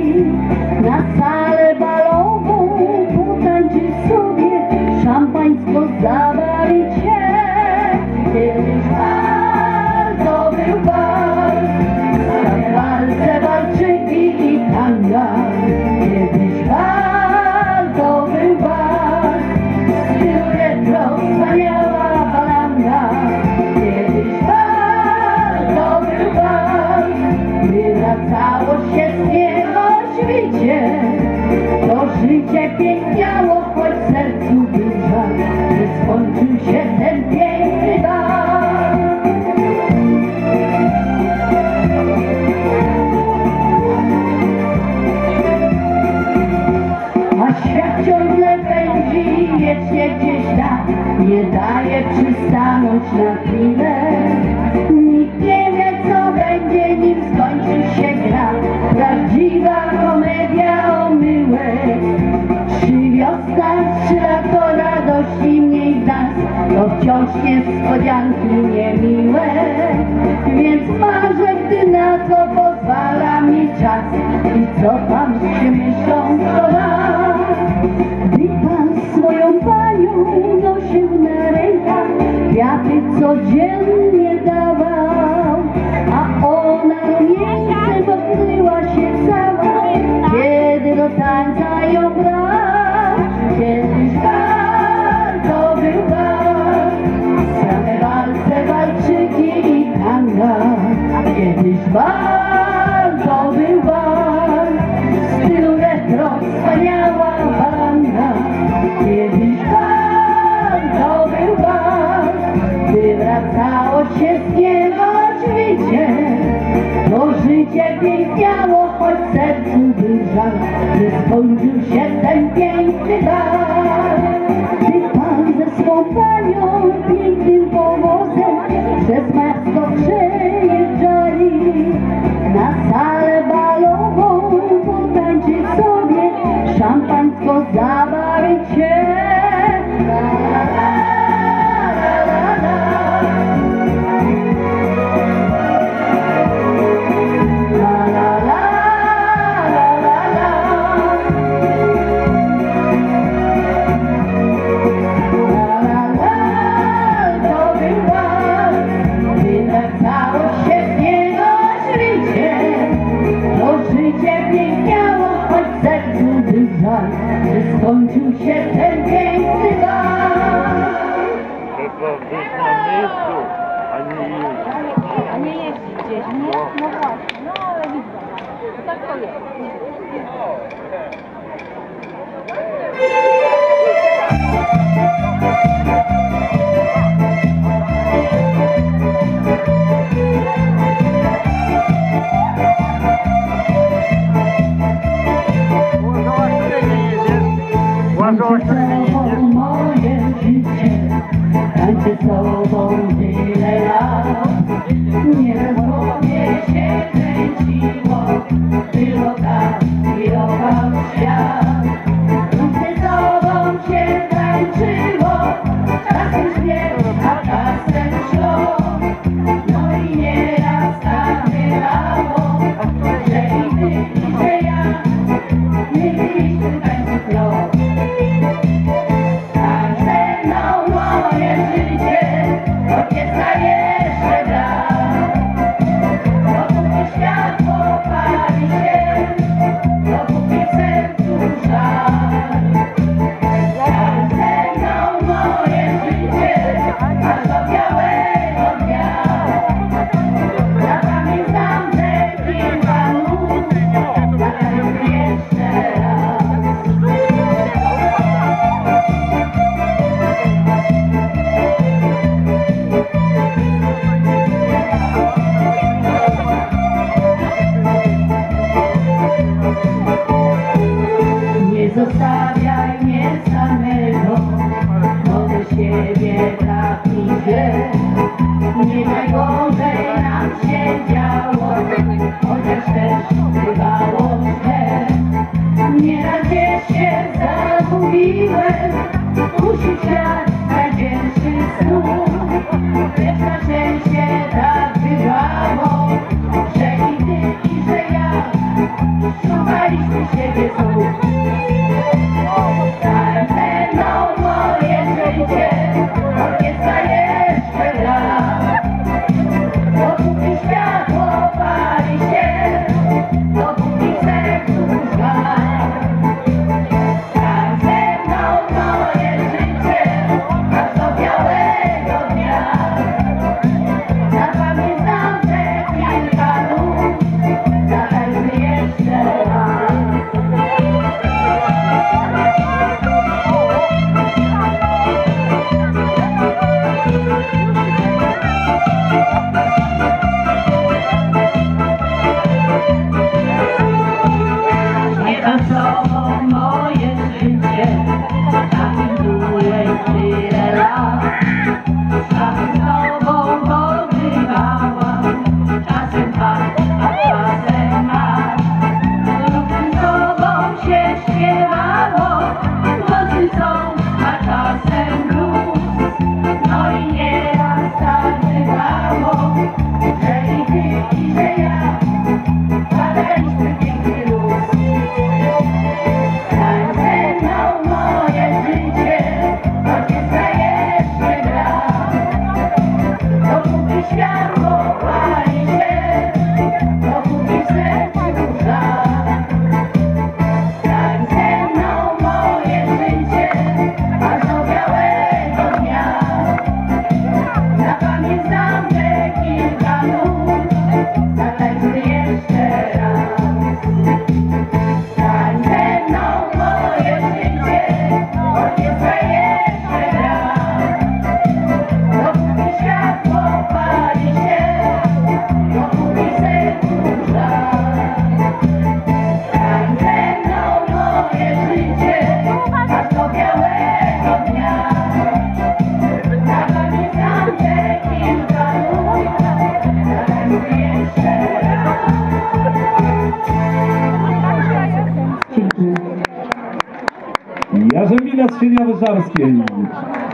na salę balową, potańczyć sobie, szampańsko zabawić się. Kiedyś bardzo był bal, same walce, walczyki i tanga. Kiedyś bardzo był bal, styl retro, wspaniała balanga. Kiedyś bardzo był bal, gdy wracało się z nieba świcie, to życie piękniało, choć w sercu był żal, że skończył się ten piękny bal. A świat ciągle pędzi, wiecznie gdzieś tam, nie daje przystanąć na chwilę. Nikt nie wie, co będzie, nim skończy się gra, prawdziwa komedia omyłek. Czy wiosna, czy lato, radości mniej w nas, to wciąż niespodzianki niemiłe. Więc marzę, gdy na to pozwala mi czas i cofam się myślą do nas. Gdy Pan swoją panią nosił na rękach, kwiaty codziennie dawał, a ona rumieńcem pokryła się cała, kiedy do tańca ją brał. Kiedyś bardzo był bal, same walce, walczyki i tanga. Kiedyś bardzo był bal, w stylu retro, wspaniała balanga. Kiedyś bardzo był bal, gdy wracało się z nieba świcie, to życie piękniało, choć w sercu był żal, że skończył się ten piękny bal. Gdy Pan ze swą panią pięknym powozem przez miasto przejeżdżali, na salę balową potańczyć sobie, szampańsko zabawić się. La, la, la, la, la, la. La, la, la, la, la, la. La, la, la, to był bal, gdy wracało się z nieba świcie, to życie piękniało, choć w sercu był żal, że skończył się ten piękny bal. Trzeba być na miejscu, a nie jeździć. A nie jeździć gdzieś, nie? No właśnie, no ale widzę. Tak to jest. Moje życie, tańczę z tobą tyle lat. Nieraz w głowie się kręciło, było tak i okam świat. Różnie z tobą się tańczyło, czasem śmierć, a czasem ślub. No i nieraz tak bywało, że i ty, i że ja nie byliśmy w tańcu krok. Nie zostawiaj mnie samego, bo do siebie tak idzie. Nie najgorzej nam się działo, chociaż też bywało źle. Nieraz gdzieś się zagubiłem, kusił świat najcięższy snów. Lecz na szczęście tak bywało, że i ty, i że ja szukaj kochaliśmy siebie znów. Tań ze mną moje życie, orkiestra jeszcze gra. Dopóki światło pali się, dopóki w sercu żar. Tań ze mną moje życie, aż do białego dnia. Zapamiętam te kilka nut, zatańczmy jeszcze raz. Śpiewam z tobą moje życie, tańcuję tyle lat. Czasem z tobą podrywałam, czasem tak, a czasem mat. Czasem z tobą się śpiewało, głosy są, a czasem blues. No i nieraz tak bywało, że i ty, i że ja badaliśmy piękny luz. Tań ze mną moje życie, orkiestra jeszcze gra. Dopóki światło pali się, dopóki w sercu żar. Tań ze mną moje życie, aż do białego dnia. Zapamiętam te kilka nut, zatańczmy jeszcze raz. Tań ze mną moje życie, orkiestra jeszcze gra. Dopóki światło pali się, dopóki w sercu żar. Tań ze mną moje życie, aż do białego dnia. Zapamiętam te kilka nut, zatańczmy jeszcze raz. Dziękuję. Jarzębina z Sieniawy Żarskiej.